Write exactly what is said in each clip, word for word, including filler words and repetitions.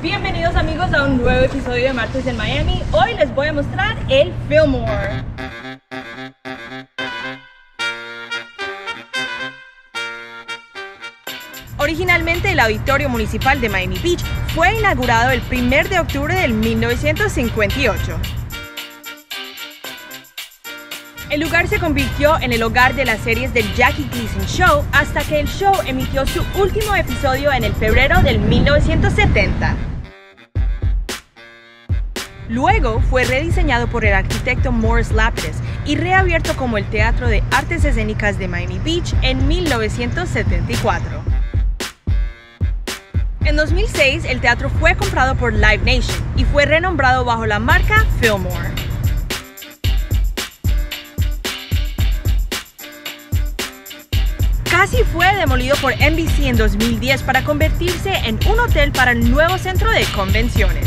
Bienvenidos amigos a un nuevo episodio de Martes en Miami. Hoy les voy a mostrar el Fillmore. Originalmente el Auditorio Municipal de Miami Beach fue inaugurado el primero de octubre del mil novecientos cincuenta y ocho. El lugar se convirtió en el hogar de las series del Jackie Gleason Show hasta que el show emitió su último episodio en el febrero del mil novecientos setenta. Luego fue rediseñado por el arquitecto Morris Lapidus y reabierto como el Teatro de Artes Escénicas de Miami Beach en mil novecientos setenta y cuatro. En dos mil seis, el teatro fue comprado por Live Nation y fue renombrado bajo la marca Fillmore. Casi fue demolido por N B C en dos mil diez para convertirse en un hotel para el nuevo centro de convenciones.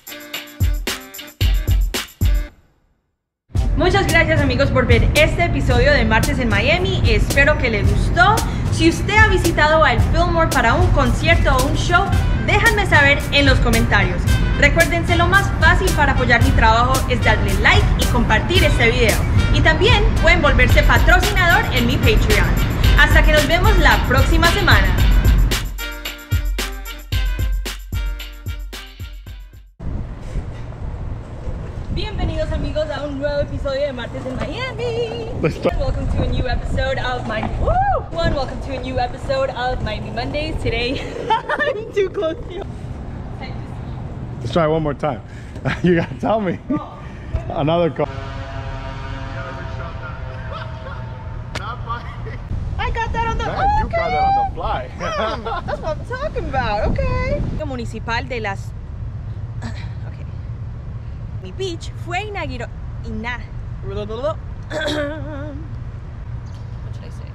Muchas gracias amigos por ver este episodio de Martes en Miami, espero que les gustó. Si usted ha visitado al Fillmore para un concierto o un show, déjenme saber en los comentarios. Recuérdense, lo más fácil para apoyar mi trabajo es darle like y compartir este video. Y también pueden volverse patrocinador en mi Patreon. Hasta que nos vemos la próxima semana. Bienvenidos amigos a un nuevo episodio de Martes en Miami. Welcome to a new episode of my Woo! One, welcome to a new episode of Miami Mondays. Today, I'm too close to you. Let's try it one more time. You gotta tell me. Another call. I got that on the Man, oh, you okay. got that on the fly. Mm, that's what I'm talking about. Okay. Municipal de las Okay. Mi beach fue inaugurado ina What should I say?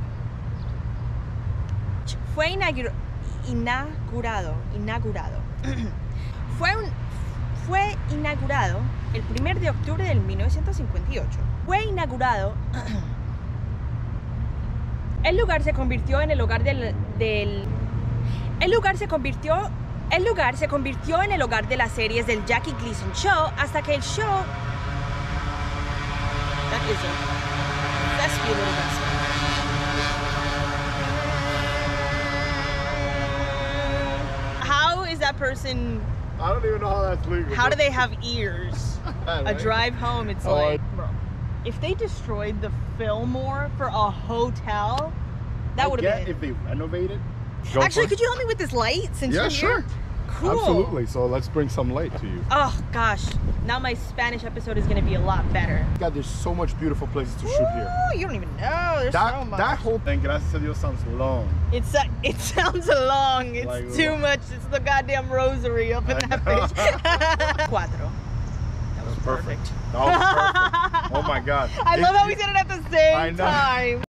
Fue inaugurado inaugurado inaugurado. Fue un fue inaugurado el primero de octubre del mil novecientos cincuenta y ocho. Fue inaugurado El lugar se convirtió en el hogar del, del el lugar se convirtió el lugar se convirtió en el hogar de las series del Jackie Gleason Show hasta que el show That is a that's a little bit. How is that person I don't even know how that's legal. How do they have ears? A drive home, it's Oh, like I- bro. If they destroyed the Fillmore for a hotel, that would have been. If they renovated. Actually, could you help me with this light since Yeah, you're sure. here? Cool. Absolutely. So let's bring some light to you. Oh gosh, now my Spanish episode is gonna be a lot better. God, there's so much beautiful places to shoot here. Ooh, you don't even know. There's That so much. that whole thing, gracias a Dios, sounds long. It's uh, it sounds long. It's Like, too long. much. It's the goddamn rosary up in I that know. bitch. Cuatro. That was Perfect. perfect. That was perfect. Oh my God. I If love how you- we said it at the same I know. time.